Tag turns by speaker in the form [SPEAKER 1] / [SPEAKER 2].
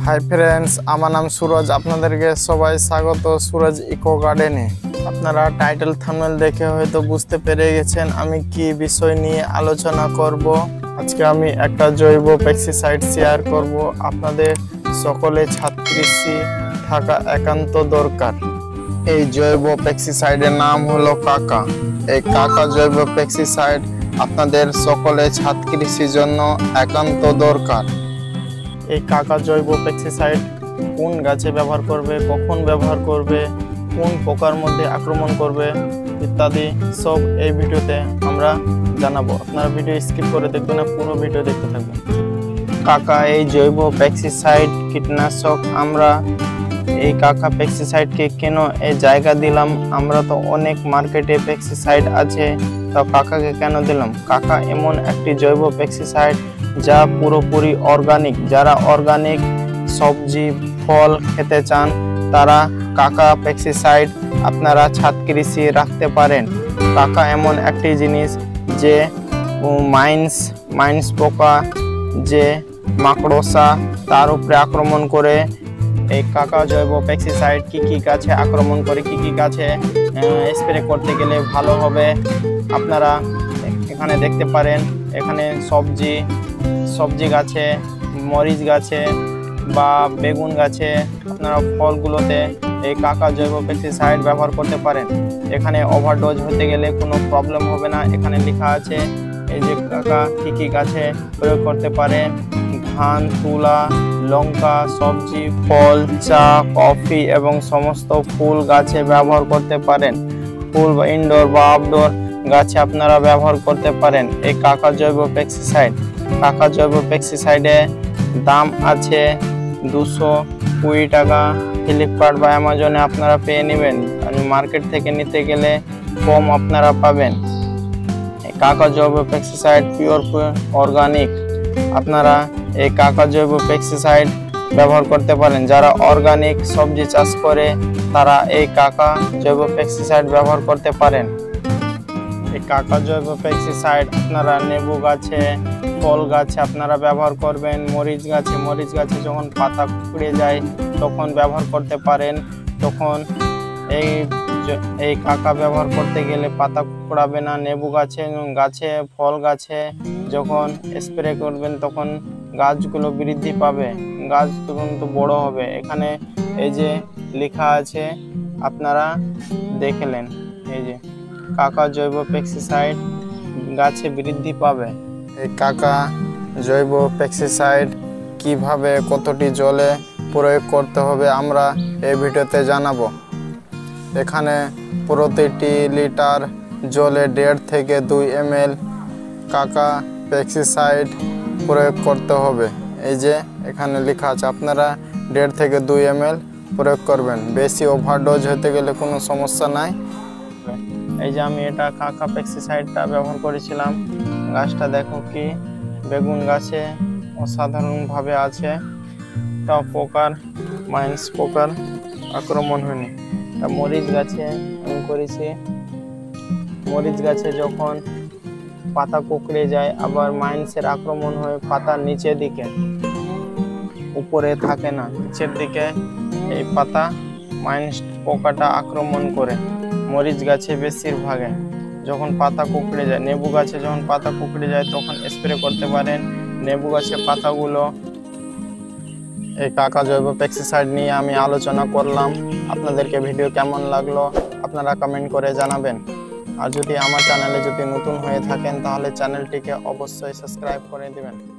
[SPEAKER 1] Hi friends, আমার নাম সুরজ। আপনাদেরকে সবাই স্বাগত সুরজ ইকো গার্ডেনে। আপনারা টাইটেল থাম্বনেল দেখে হয়তো বুঝতে পেরে গেছেন আমি কি বিষয় নিয়ে আলোচনা করব। আজকে আমি একটা জৈব পেস্টিসাইড শেয়ার করব। আপনাদের সকলে ছাদ কৃষি থাকা একান্ত দরকার। এই জৈব পেস্টিসাইডের নাম হলো কাকা। এই কাকা জৈব পেস্টিসাইড আপনাদের সকলে ছাদ কৃষির জন্য একান্ত দরকার। এই কাকা জৈব পেস্টিসাইড কোন গাছে ব্যবহার করবে, কখন ব্যবহার করবে, কোন পোকার মধ্যে আক্রমণ করবে ইত্যাদি সব এই ভিডিওতে আমরা জানাবো। আপনারা ভিডিও স্কিপ করে দেখবেন না, পুরো ভিডিও দেখতে থাকবেন। কাকা এই জৈব পেস্টিসাইড কীটনাশক আমরা এই কাকা পেস্টিসাইডকে কেন এই জায়গা দিলাম? আমরা তো অনেক মার্কেটে পেস্টিসাইড আছে, তো কাকাকে কেন দিলাম? কাকা এমন একটি জৈব পেস্টিসাইড যা পুরোপুরি অর্গানিক। যারা অর্গানিক সবজি ফল খেতে চান তারা কাকা পেস্টিসাইড আপনারা ছাদ কৃষি রাখতে পারেন। কাকা এমন একটি জিনিস যে মাইন্স পোকা যে মাকড়সা তার উপরে আক্রমণ করে। এই কাকা জৈব পেস্টিসাইড কি গাছে আক্রমণ করে, কি গাছে স্প্রে করতে গেলে ভালো হবে আপনারা এখানে দেখতে পারেন। এখানে সবজি গাছে, মরিচ গাছে বা বেগুন গাছে আপনারা ফলগুলোতে এই কাকা জৈব পেস্টিসাইড ব্যবহার করতে পারেন। এখানে ওভারডোজ হতে গেলে কোনো প্রবলেম হবে না। এখানে লেখা আছে এই যে কাকা কি গাছে প্রয়োগ করতে পারে। ধান, তুলা, লঙ্কা, সবজি, ফল, চা, কফি এবং সমস্ত ফুল গাছে ব্যবহার করতে পারেন। ফুল বা ইনডোর বা আউটডোর গাছে আপনারা ব্যবহার করতে পারেন এই কাকা জৈব পেস্টিসাইড। কাকা জৈব পেস্টিসাইডের দাম আছে 220 টাকা। ফ্লিপকার্ট বা অ্যামাজনে আপনারা পেয়ে নেবেন। মার্কেট থেকে নিতে গেলে কম আপনারা পাবেন। এই কাকা জৈব পেস্টিসাইড পিওর অর্গানিক। আপনারা এই কাকা জৈব পেস্টিসাইড ব্যবহার করতে পারেন। যারা অর্গানিক সবজি চাষ করে তারা এই কাকা জৈব পেস্টিসাইড ব্যবহার করতে পারেন। এই কাকা জৈব পেস্টিসাইড আপনারা লেবু গাছে, ফল গাছে আপনারা ব্যবহার করবেন। মরিচ গাছে যখন পাতা কুঁকড়ে যায় তখন ব্যবহার করতে পারেন। তখন এই কাকা ব্যবহার করতে গেলে পাতা কুঁকড়াবে না। লেবু গাছে ফল গাছে যখন স্প্রে করবেন তখন গাছগুলো বৃদ্ধি পাবে, গাছ তুরন্ত বড় হবে। এখানে এই যে লেখা আছে আপনারা দেখলেন, এই যে কাকা জৈব পেস্টিসাইড গাছে বৃদ্ধি পাবে। এই কাকা জৈব পেস্টিসাইড কিভাবে কতটি জলে প্রয়োগ করতে হবে আমরা এই ভিডিওতে জানাবো। এখানে প্রতিটি লিটার জলে 1.5 থেকে 2 ml কাকা পেস্টিসাইড প্রয়োগ করতে হবে। এই যে এখানে লেখা আছে আপনারা 1.5 থেকে 2 ml প্রয়োগ করবেন। বেশি ওভারডোজ হতে গেলে কোনো সমস্যা নাই। এই যে আমি এটা কাকা পেস্টিসাইডটা ব্যবহার করেছিলাম। গাছটা দেখো কি বেগুন গাছে অসাধারণভাবে আছে, তাও মাইন্স পোকার আক্রমণ হয়নি। মরিচ গাছে আমি করেছি। মরিচ গাছে যখন পাতা কুঁকড়ে যায় আবার মাইন্সের আক্রমণ হয় পাতার নিচের দিকে, উপরে থাকে না, নিচের দিকে এই পাতা মাইন্স পোকাটা আক্রমণ করে মরিচ গাছে বেশিরভাগে। যখন পাতা কুঁকড়ে যায়, লেবু গাছে যখন পাতা কুঁকড়ে যায় তখন স্প্রে করতে পারেন। লেবু গাছে পাতাগুলো এই কাকা জৈব পেস্টিসাইড নিয়ে আমি আলোচনা করলাম। আপনাদেরকে ভিডিও কেমন লাগলো আপনারা কমেন্ট করে জানাবেন। আর যদি আমার চ্যানেলে নতুন হয়ে থাকেন তাহলে চ্যানেলটিকে অবশ্যই সাবস্ক্রাইব করে দিবেন।